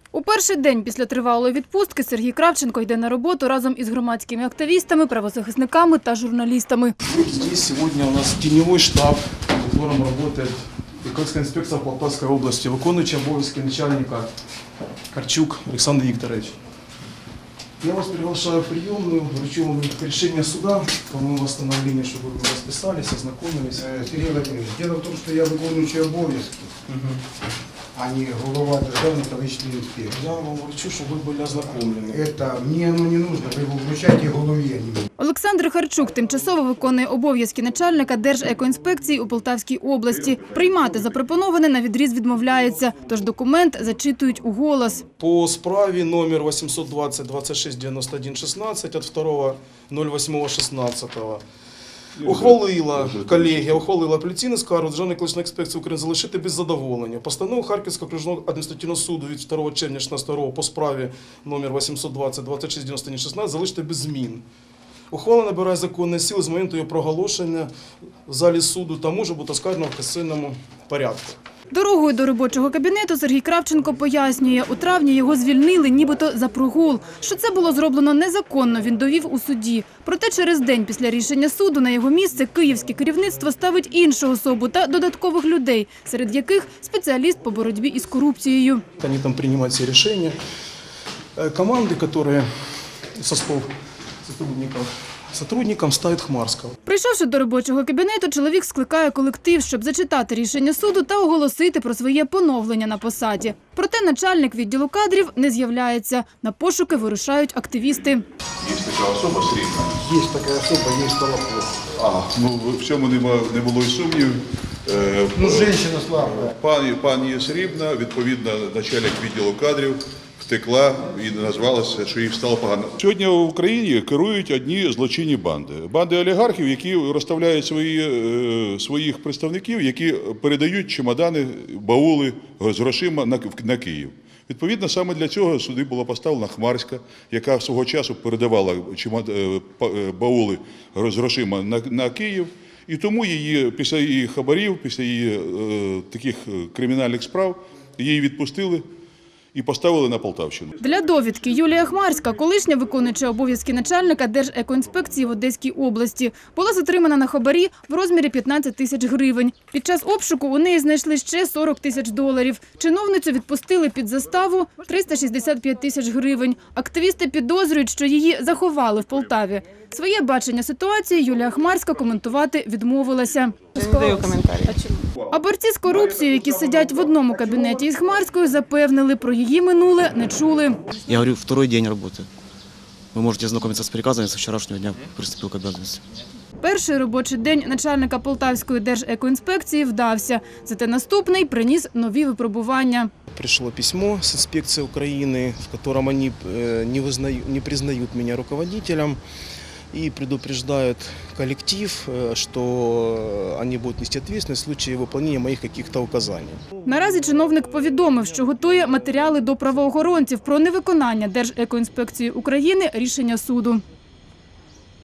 У перший день після тривалої відпустки Сергій Кравченко йде на роботу разом із громадськими активістами, правозахисниками та журналістами. Здесь сегодня у нас теневой штаб, в котором работает экологическая инспекция Полтавской области, виконуючий обов'язки начальника Харчук Александр Викторович. Я вас приглашаю в приемную, вручу вам решение суда по моему восстановлению, чтобы вы расписались, ознакомились. Сергей Владимирович, дело в том, что я виконуючий обов'язки, а не голова Державної екологічної інспекції. Я вам вручу, щоб ви були ознакомлені. Мені оно не нужно, ви його вручайте голові, а не мені. Олександр Харчук тимчасово виконує обов'язки начальника Держекоінспекції у Полтавській області. Приймати запропоноване навідріз відмовляється, тож документ зачитують уголос. По справі номер 820-26-91-16 від 2.08.16 ухвалила апеляційну скаргу Державної екологічної інспекції України залишити без задоволення. Постанову Харківського окружного адміністративного суду від 2 червня 2016 року по справі номер 820-26-91-16 залишити без змін. Ухвала набирає законної сили з моменту її проголошення в залі суду та може бути оскаржена в касаційному порядку. Дорогою до робочого кабінету Сергій Кравченко пояснює, у травні його звільнили нібито за прогул. Що це було зроблено незаконно, він довів у суді. Проте через день після рішення суду на його місце київське керівництво ставить іншу особу та додаткових людей, серед яких спеціаліст по боротьбі із корупцією. Вони там приймають ці рішення. Команди, які состав сотрудникам ставить Хмарського. Прийшовши до робочого кабінету, чоловік скликає колектив, щоб зачитати рішення суду та оголосити про своє поновлення на посаді. Проте начальник відділу кадрів не з'являється. На пошуки вирушають активісти. Є така особа Срібна? Є така особа, є Толоков. В цьому не було і сумнівів. Жінка слабка. Пані Срібна, відповідно, начальник відділу кадрів, втекла і назвалася, що їй стало погано. Сьогодні в Україні керують одні злочинні банди. Банди олігархів, які розставляють своїх представників, які передають чемодани, баули з грошима на Київ. Відповідно, саме для цього сюди була поставлена Хмарська, яка свого часу передавала баули з грошима на Київ. І тому після її хабарів, після її таких кримінальних справ, її відпустили і поставили на Полтавщину. Для довідки Юлія Хмарська, колишня виконуюча обов'язки начальника Держекоінспекції в Одеській області, була затримана на хабарі в розмірі 15 тисяч гривень. Під час обшуку у неї знайшли ще 40 тисяч доларів. Чиновницю відпустили під заставу 365 тисяч гривень. Активісти підозрюють, що її заховали в Полтаві. Своє бачення ситуації Юлія Хмарська коментувати відмовилася. Не даю коментарі. А борці з корупцією, які сидять в одному кабінеті із Хмарською, запевнили, про її минуле не чули. Я говорю, второй день работы. Вы можете ознакомиться с приказом, я с вчерашнего дня приступил к обязанности. Перший робочий день начальника Полтавської Держекоінспекції вдався. Зате наступний приніс нові випробування. Пришло письмо с инспекции Украины, в котором они не признают меня руководителем и предупреждают коллектив, что они будут нести ответственность в случае выполнения моих каких-то указаний. Наразі чиновник повідомив, що готує матеріали до правоохоронців про невиконання Держекоінспекції України рішення суду.